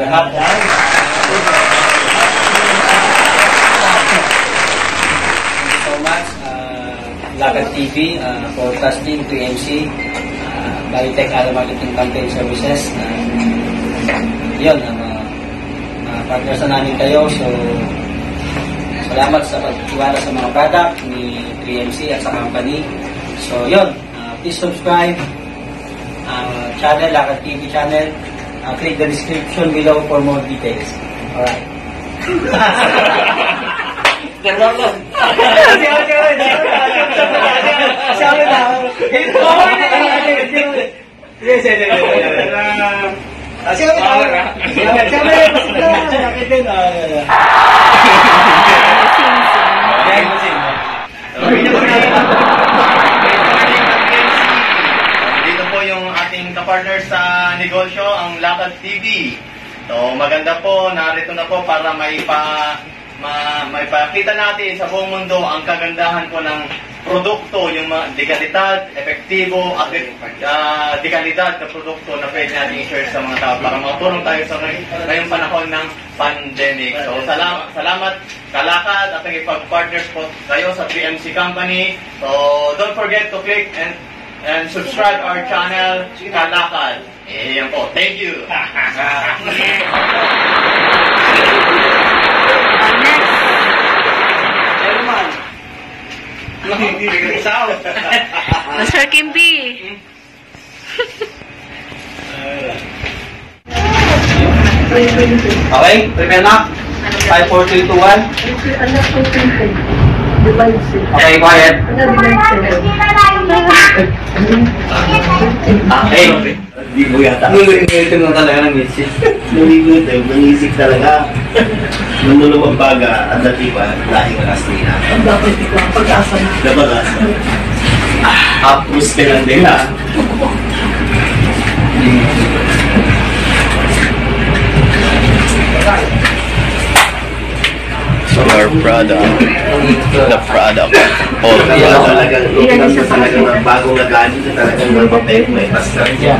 lahat. So much, Lakad TV, Forecasting, 3MC, Balitech Marketing Campaign Services. Yun, partners na namin kayo. So, salamat sa pagtiwala sa mga product ni 3MC at sa company. So, yun, please subscribe channel, Lakad TV channel. Click the description below for more details. Alright. Dito po yung ating kapartner sa negosyo, ang Lakad TV. So maganda po, narito na po para maipakita natin sa buong mundo ang kagandahan po ng produkto, yung dekalidad, epektibo, at dekalidad na produkto na pwede natin i-share sa mga tao para makatulong tayo sa ngayong panahon ng pandemic. So salamat Kalakad at nagipag-partners po kayo sa 3MC Company. So don't forget to click and subscribe our channel, Kalakad. Yan po. Thank you. Mr. Kimby. Okay, prepare na. 5, 4, 3, 2, 1. Okay, quiet. Okay. Ligo yata. Ito na talaga ng misis. Naligo tayo, manisig talaga. Manulong ang baga at natiba, lahing Kastrina. Ang dapat ito ang pag-asa na. Nabagasa. Hapos ka lang din ha. So our product, the product, all the Kaya product. talagang ng bagong nagani na talagang mapapay, may pasta. Time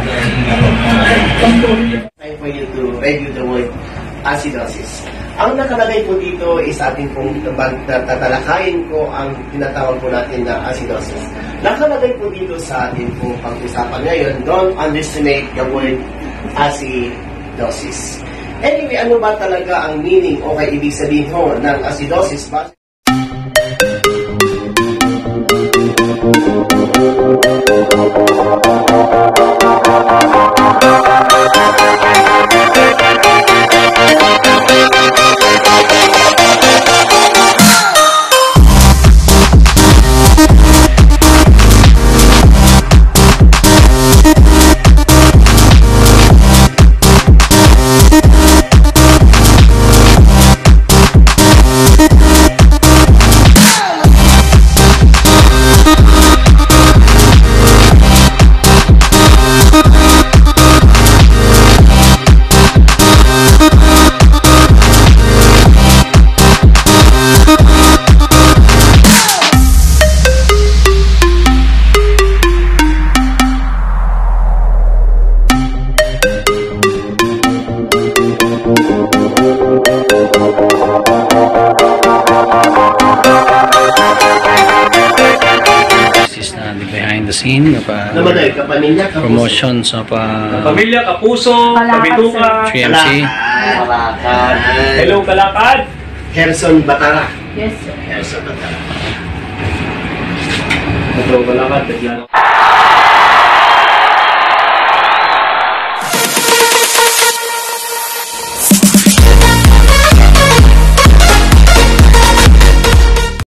for you to review the word acidosis. Ang nakalagay po dito is ating pong tatalakayin ko ang tinatawag po natin na acidosis. Nakalagay po dito sa ating pong pag-usapan ngayon, don't underestimate the word acidosis. Anyway, ano ba talaga ang meaning o kay ibig sabihin ho ng acidosis? Behind the scene, promotion sa Pamilya, Kapuso, Kabituka, 3MC. Kalakad. Hello, Kalakad. Gerson Batara. Yes, sir. Gerson Batara. Hello, Kalakad.